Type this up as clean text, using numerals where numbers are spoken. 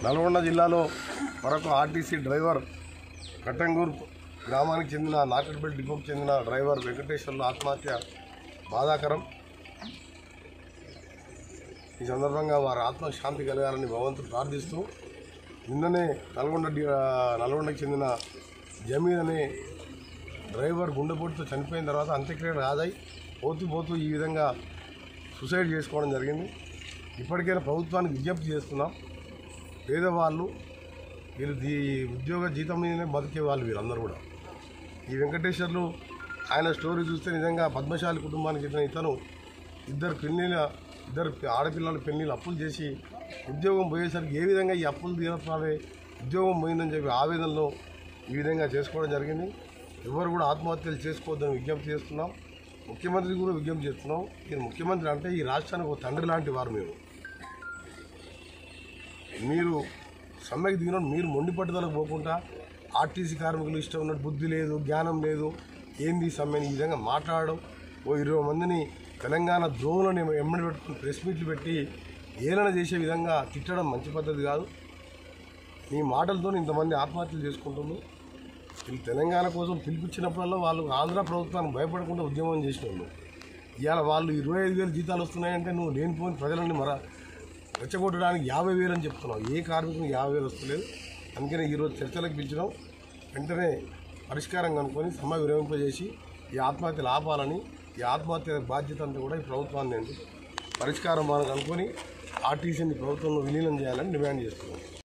నల్గొండ జిల్లాలో మరొక RTC driver Kattangur గ్రామానికి చెందిన నార్కట్పల్లి డిపోకు చెందిన డ్రైవర్ వెంకటేశ్వర్లు ఆత్మహత్య బాధాకరం. ఈ సందర్భంగా వారి ఆత్మశాంతి కలగాలని భగవంతుడు ప్రార్థిస్తూ నిన్ననే నల్గొండకి చెందిన జమీన్ అనే డ్రైవర్ గుండెపోటుతో చనిపోయిన తర్వాత అంత్యక్రియలు ఆదాయి పోతూ ఈ విధంగా సూసైడ్ చేసుకోవడం జరిగింది. ఇప్పటికైనా ప్రభుత్వానికి విజ్ఞప్తి చేస్తున్నాం. పేదవాళ్ళు వీళ్ళు ఉద్యోగ జీతం మీదనే బతికే వాళ్ళు వీళ్ళందరూ కూడా. ఈ వెంకటేశ్వర్లు ఆయన స్టోరీ చూస్తే నిజంగా పద్మశాలి కుటుంబానికి చెందిన ఇతను ఇద్దరు ఆడపిల్లల పెళ్ళిళ్ళు అప్పులు చేసి ఉద్యోగం పోయేసరికి ఏ విధంగా ఈ అప్పులు తీరపాలే ఉద్యోగం పోయిందని చెప్పి ఆవేదనలో ఈ విధంగా చేసుకోవడం జరిగింది. ఎవరు కూడా ఆత్మహత్యలు చేసుకోవద్దని విజ్ఞప్తి చేస్తున్నాం. ముఖ్యమంత్రికి కూడా విజ్ఞప్తి చేస్తున్నాం. ఈ ముఖ్యమంత్రి అంటే ఈ రాష్ట్రానికి ఒక తండ్రి లాంటి వారు. మీరు సమ్మెకి దిగిన మీరు మొండి పట్టుదలకు పోకుండా ఆర్టీసీ కార్మికులు ఇష్టం ఉన్నట్టు బుద్ధి లేదు, జ్ఞానం లేదు, ఏంది సమ్మెని ఈ విధంగా మాట్లాడడం, 20 మందిని తెలంగాణ ద్రోహులను ఎమ్మడి పెట్టుకుని ప్రెస్ మీట్లు పెట్టి ఏలన చేసే విధంగా తిట్టడం మంచి పద్ధతి కాదు. మీ మాటలతో ఇంతమంది ఆత్మహత్యలు చేసుకుంటున్నారు. వీళ్ళు తెలంగాణ కోసం పిలిపించినప్పుడల్లా వాళ్ళు ఆంధ్ర ప్రభుత్వానికి భయపడకుండా ఉద్యమం చేసిన వాళ్ళు. ఇవాళ వాళ్ళు 25,000 జీతాలు వస్తున్నాయంటే నువ్వు లేనిపోయిన ప్రజలని రెచ్చగొట్టడానికి 50,000 అని చెప్తున్నావు. ఏ కార్మికునికి 50,000 వస్తలేదు. అందుకనే ఈరోజు చర్చలకు పిలిచినాం. వెంటనే పరిష్కారం కనుక్కొని సమ్మె విరమింపజేసి ఈ ఆత్మహత్యలు ఆపాలని, ఈ ఆత్మహత్య బాధ్యత అంతా కూడా ఈ ప్రభుత్వాన్ని పరిష్కారం కనుక్కొని ఆర్టీసీని ప్రభుత్వంలో విలీనం చేయాలని డిమాండ్ చేస్తున్నాం.